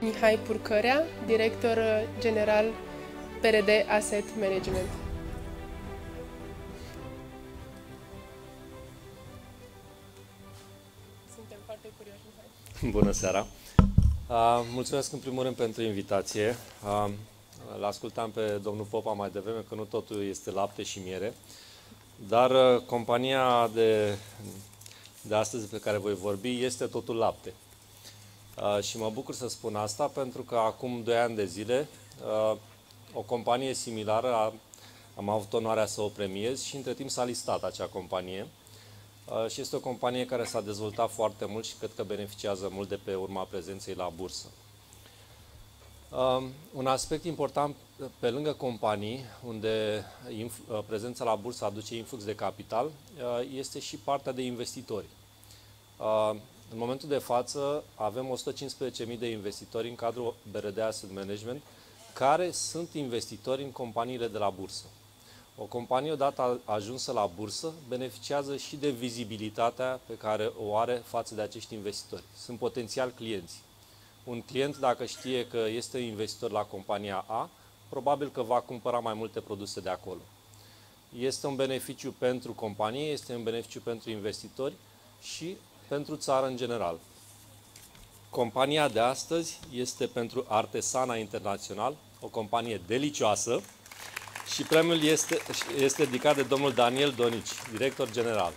Mihai Purcărea, director general PRD Asset Management. Suntem foarte curioși, Mihai. Bună seara! Mulțumesc în primul rând pentru invitație. L-ascultam pe domnul Popa mai devreme că nu totul este lapte și miere, dar compania de astăzi pe care voi vorbi este totul lapte. Și mă bucur să spun asta pentru că acum 2 ani de zile o companie similară am avut onoarea să o premiez și între timp s-a listat acea companie. Și este o companie care s-a dezvoltat foarte mult și cred că beneficiază mult de pe urma prezenței la bursă. Un aspect important pe lângă companii, unde prezența la bursă aduce influx de capital, este și partea de investitori. În momentul de față avem 115.000 de investitori în cadrul BRD Asset Management care sunt investitori în companiile de la bursă. O companie odată ajunsă la bursă beneficiază și de vizibilitatea pe care o are față de acești investitori. Sunt potențial clienți. Un client, dacă știe că este investitor la compania A, probabil că va cumpăra mai multe produse de acolo. Este un beneficiu pentru companie, este un beneficiu pentru investitori și pentru țară în general. Compania de astăzi este pentru Artesana International, o companie delicioasă, și premiul este dedicat de domnul Daniel Donici, director general.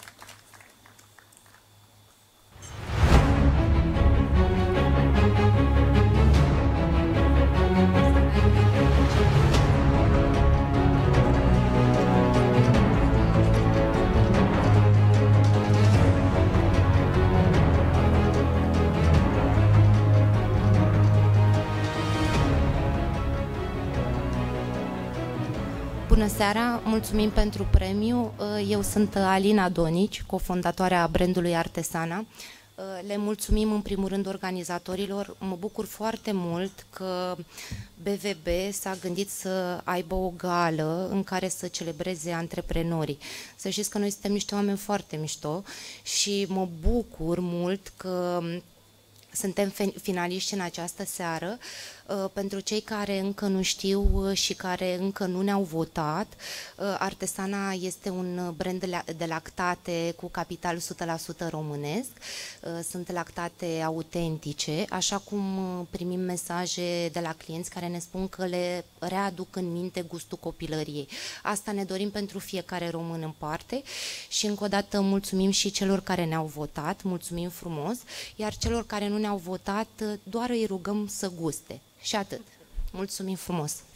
Bună seara, mulțumim pentru premiu. Eu sunt Alina Donici, cofondatoarea brandului Artesana. Le mulțumim în primul rând organizatorilor. Mă bucur foarte mult că BVB s-a gândit să aibă o gală în care să celebreze antreprenorii. Să știți că noi suntem niște oameni foarte mișto și mă bucur mult că suntem finaliști în această seară. Pentru cei care încă nu știu și care încă nu ne-au votat, Artesana este un brand de lactate cu capital 100% românesc. Sunt lactate autentice, așa cum primim mesaje de la clienți care ne spun că le readuc în minte gustul copilăriei. Asta ne dorim pentru fiecare român în parte și încă o dată mulțumim și celor care ne-au votat, mulțumim frumos, iar celor care nu ne-au votat doar îi rugăm să guste. Și atât. Mulțumim frumos!